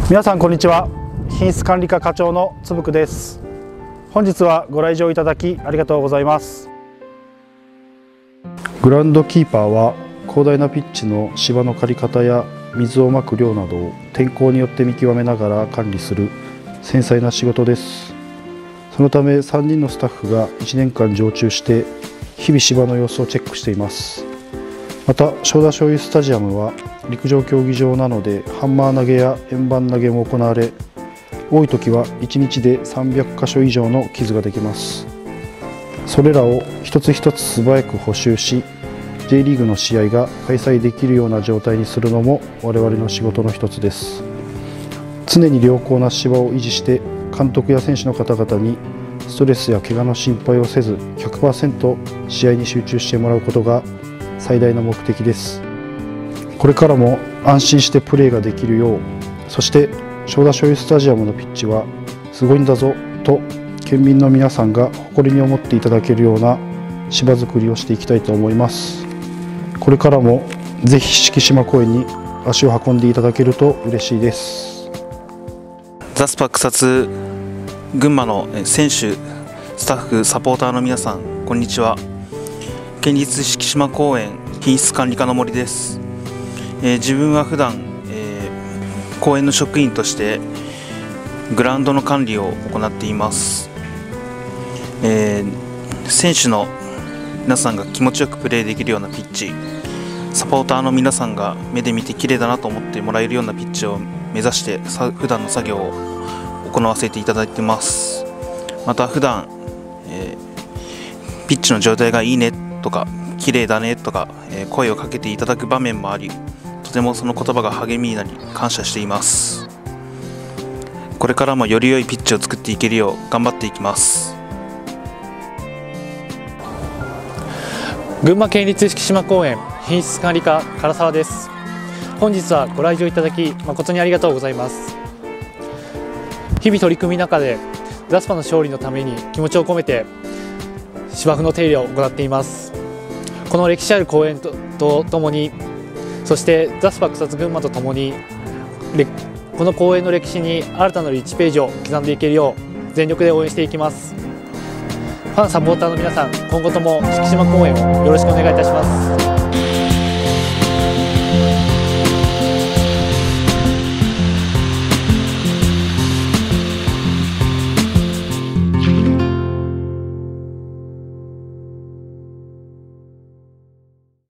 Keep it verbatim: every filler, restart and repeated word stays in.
皆さんこんにちは。品質管理課課長のつぶくです。本日はご来場いただきありがとうございます。グラウンドキーパーは広大なピッチの芝の刈り方や水をまく量などを天候によって見極めながら管理する繊細な仕事です。そのためさんにんのスタッフがいちねんかん常駐して日々芝の様子をチェックしています。また正田醤油スタジアムは陸上競技場なのでハンマー投げや円盤投げも行われ、多い時はいちにちでさんびゃくかしょ以上の傷ができます。それらを一つ一つ素早く補修し J リーグの試合が開催できるような状態にするのも我々の仕事の一つです。常に良好な芝を維持して監督や選手の方々にストレスや怪我の心配をせず ひゃくパーセント 試合に集中してもらうことが最大の目的です。これからも安心してプレーができるよう、そして正田醤油スタジアムのピッチはすごいんだぞと県民の皆さんが誇りに思っていただけるような芝作りをしていきたいと思います。これからもぜひ敷島公園に足を運んでいただけると嬉しいです。 ザスパ草津群馬の選手、スタッフ、サポーターの皆さん、こんにちは。県立敷島公園品質管理課の森です。えー、自分は普段、えー、公園の職員としてグラウンドの管理を行っています。えー、選手の皆さんが気持ちよくプレーできるようなピッチ、サポーターの皆さんが目で見て綺麗だなと思ってもらえるようなピッチを目指して普段の作業を行わせていただいています。また普段、えー、ピッチの状態がいいねとか綺麗だねとか、えー、声をかけていただく場面もあり、とてもその言葉が励みになり感謝しています。これからもより良いピッチを作っていけるよう頑張っていきます。 群馬県立敷島公園品質管理課唐沢です。本日はご来場いただき誠にありがとうございます。日々取り組みの中でザスパの勝利のために気持ちを込めて芝生の手入れを行っています。この歴史ある公園 と, とともに、そしてザスパ草津群馬とともにこの公園の歴史に新たなるいちページを刻んでいけるよう全力で応援していきます。ファンサポーターの皆さん、今後とも敷島公園をよろしくお願いいたします。